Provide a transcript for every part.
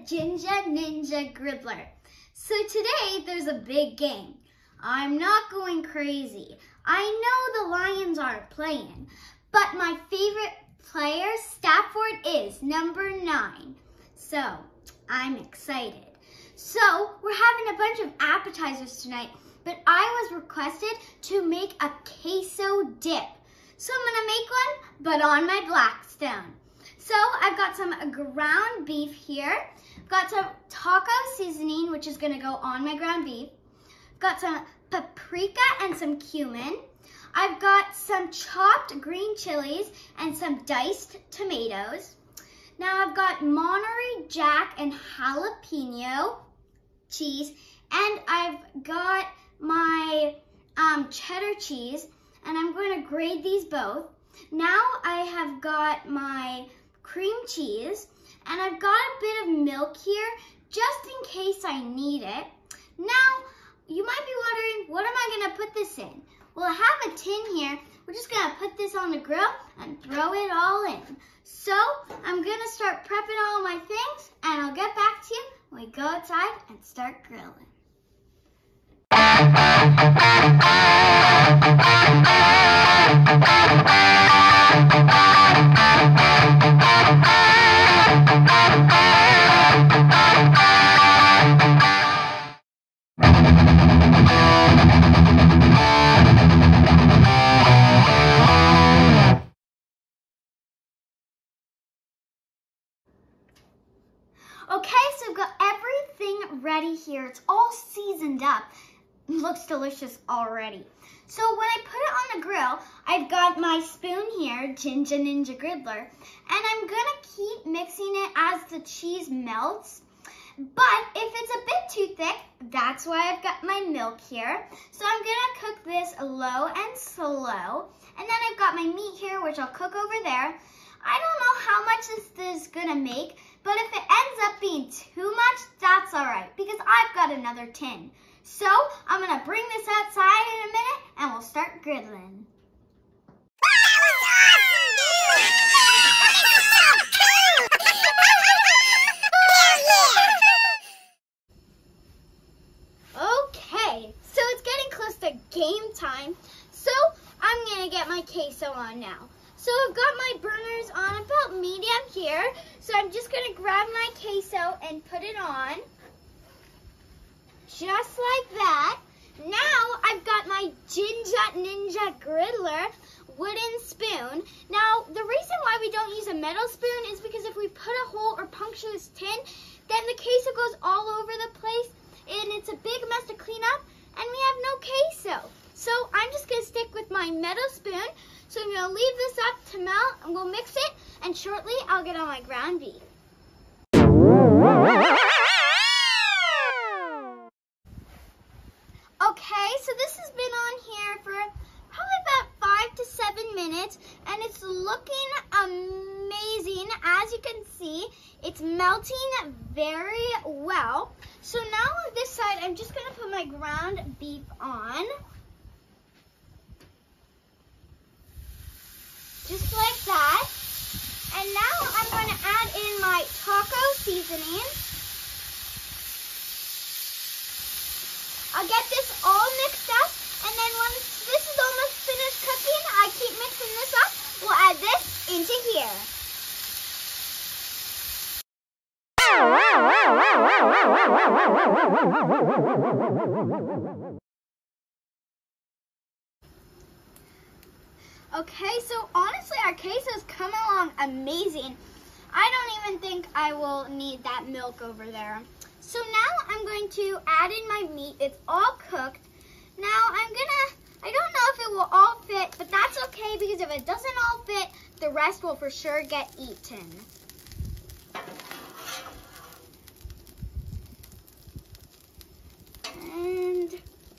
Ginger Ninja Griddler. So today there's a big game. I'm not going crazy. I know the Lions aren't playing, but my favorite player, Stafford, is number 9. So I'm excited. So we're having a bunch of appetizers tonight, but I was requested to make a queso dip. So I'm gonna make one, but on my Blackstone. So I've got some ground beef here. Got some taco seasoning, which is gonna go on my ground beef. Got some paprika and some cumin. I've got some chopped green chilies and some diced tomatoes. Now I've got Monterey Jack and jalapeno cheese, and I've got my cheddar cheese, and I'm going to grate these both. Now I have got my cream cheese, and I've got a bit of milk here just in case I need it. Now, you might be wondering, what am I going to put this in? Well, I have a tin here. We're just going to put this on the grill and throw it all in. So, I'm going to start prepping all my things, and I'll get back to you when we go outside and start grilling. Okay, so I've got everything ready here. It's all seasoned up. It looks delicious already. So when I put it on the grill, I've got my spoon here, Ginger Ninja Griddler, and I'm gonna keep mixing it as the cheese melts. But if it's a bit too thick, that's why I've got my milk here. So I'm gonna cook this low and slow. And then I've got my meat here, which I'll cook over there. I don't know how much this is gonna make, but if it ends up being too much, that's all right, because I've got another tin. So I'm gonna bring this outside in a minute and we'll start griddling. Okay, so it's getting close to game time. So I'm gonna get my queso on now. So I've got my burners on about medium here. So I'm just gonna grab my queso and put it on. Just like that. Now I've got my Ginger Ninja Griddler wooden spoon. Now the reason why we don't use a metal spoon is because if we put a hole or puncture this tin, then the queso goes all over the place and it's a big mess to clean up and we have no queso. So I'm just gonna stick with my metal spoon. So I'm gonna leave this up to melt and we'll mix it, and shortly I'll get on my ground beef. Okay, so this has been on here for probably about 5 to 7 minutes, and it's looking amazing. As you can see, it's melting very well. So now on this side, I'm just gonna put my ground beef on. Just like that. And now I'm going to add in my taco seasoning. I'll get this all mixed up, and then once this is almost finished cooking, I keep mixing this up. We'll add this into here. Okay, so honestly, our queso's coming along amazing. I don't even think I will need that milk over there. So now I'm going to add in my meat. It's all cooked. Now I don't know if it will all fit, but that's okay, because if it doesn't all fit, the rest will for sure get eaten. And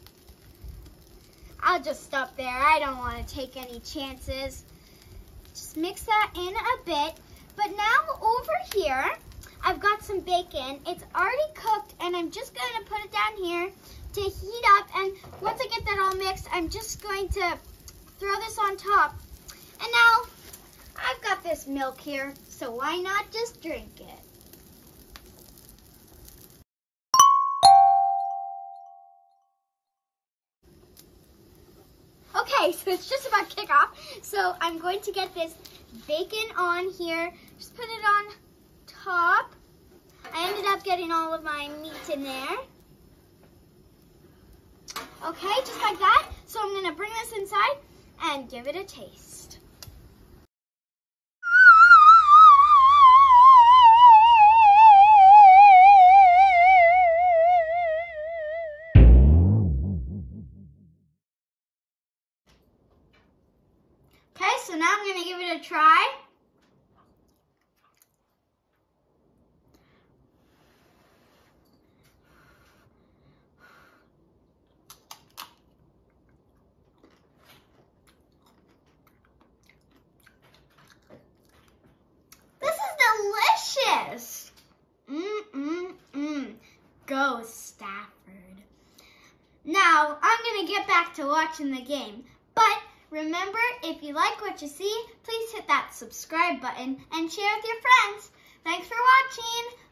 I'll just stop there. I don't want to take any chances. Just mix that in a bit. But now over here, I've got some bacon. It's already cooked, and I'm just going to put it down here to heat up. And once I get that all mixed, I'm just going to throw this on top. And now I've got this milk here, so why not just drink it? Okay, so it's just about kickoff. So I'm going to get this bacon on here. Just put it on top. I ended up getting all of my meat in there. Okay, just like that. So I'm gonna bring this inside and give it a taste. Okay, so now I'm gonna give it a try. This is delicious. Go Stafford. Now, I'm gonna get back to watching the game, but remember, if you like what you see, please hit that subscribe button and share with your friends. Thanks for watching.